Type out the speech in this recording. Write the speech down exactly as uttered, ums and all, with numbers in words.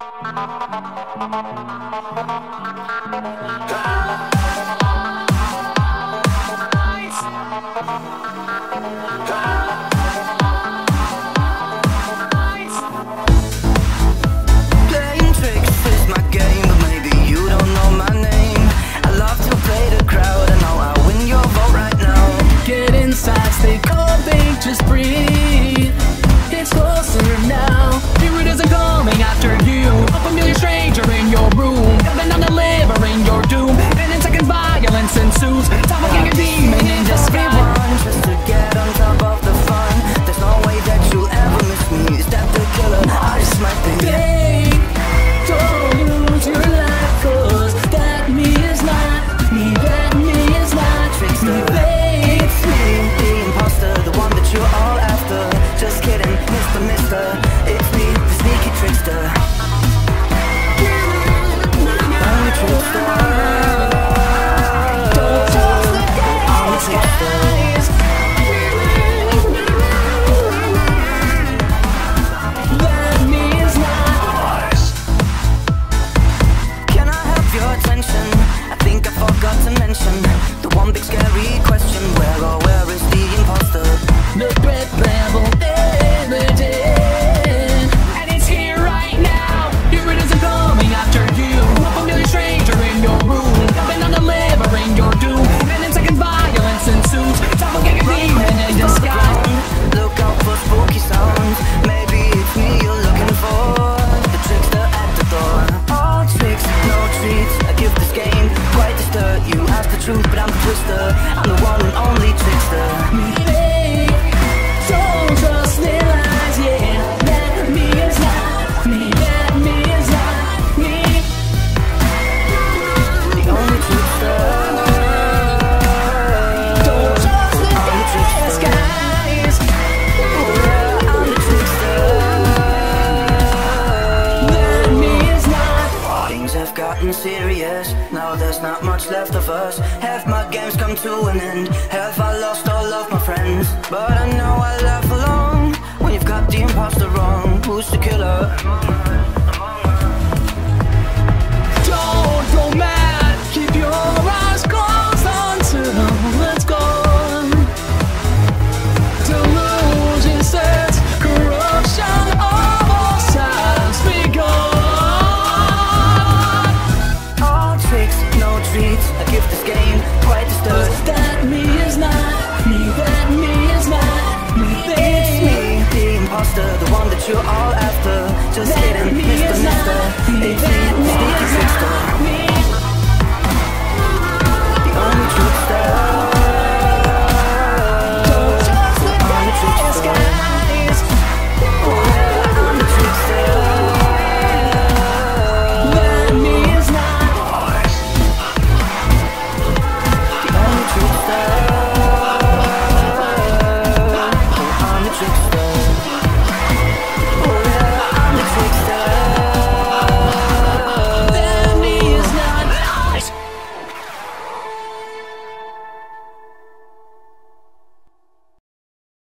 Playing tricks is my game, but maybe you don't know my name. I love to play the crowd, and now I win your vote right now. Get inside, stay calm, think, just breathe. It's closer now. Spirit isn't coming after you. A familiar stranger in your room, coming on delivering your doom. And in second violence ensues. Suffocating a demon in disguise. Everyone just to get on top of the fun. There's no way that you'll ever miss me. Is that the killer? I just might be. Babe, don't lose your life, cause that me is not me. That me is not Trickster. me, babe. It's me, the imposter, the one that you're all after. Just kidding, Mister Mister. It's me, the sneaky trickster. I'm a trickster. Don't trust the disguise. That me is not. Can I have your attention? I think I forgot to mention the one big scary question. Where or where is the imposter? The threat level evident, and it's here right now. Here it isn't coming after you. A familiar stranger in your room, coming on delivering your doom. And in second violence ensues. Suffocating a demon in disguise. Look out for spooky sounds. Maybe it's me you're looking for. The trickster at the door. All tricks, no treats. I give this game quite the stir. You ask the truth, but I'm the twister. I'm the one and only trickster. Babe, don't trust the lies, yeah. That me is not me. That me is not me. The only trickster. Don't trust the I'm the trickster. disguise. Yeah, I'm the trickster. That me is not. Things have gotten serious. Now there's not much left of us. Have my games come to an end? Have I lost all of my friends? But I know I laugh along when you've got the imposter wrong. Who's the killer?